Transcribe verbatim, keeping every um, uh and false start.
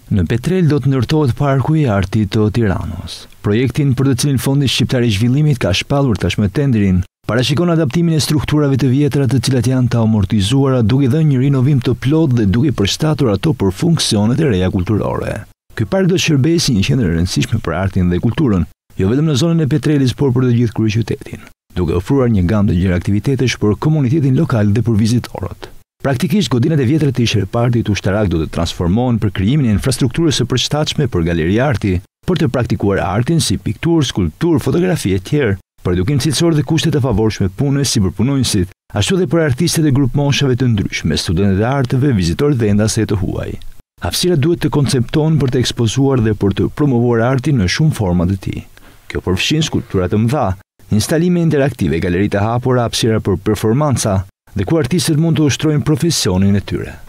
Në Petrel do të ndërtohet Parku i Artit të Tiranës. Projektin për të cilin Fondi Shqiptar i Zhvillimit ka shpallur tashmë tenderin, parashikon adaptimin e strukturave të vjetra të cilat janë të amortizuara duke dhënë një rinovim të plotë dhe duke përshtatur ato për funksionet e reja kulturore. Ky park do të shërbejë si një qendër e rëndësishme për artin dhe kulturën, jo vetëm në zonën e Petrelit, por për të gjithë kryeqytetin, duke ofruar një gamë të gjerë aktivitetesh për komunitetin lokal dhe për vizitorët. Praktikisht, godinat e vjetra të ish repartit ushtarak do të transformohen për krijimin e infrastrukturës së përshtatshme për galeri arti, për të praktikuar artin si pikturë, skulpturë, fotografi e tjerë, për edukim cilësor dhe kushte të favorshme punës si për punonjësit, ashtu dhe për artistët e grup moshave të ndryshme, studentët e artëve, vizitorët vendase të huaj. Hapësira duhet të konceptohen për të ekspozuar dhe për të promovuar artin në shumë forma të tij. Kjo përfshin skulptura të mëdha, instalime interaktive, galeri të hapura, hapësira për performanca, dhe ku artistët mund të ushtrojnë profesionin e tyre.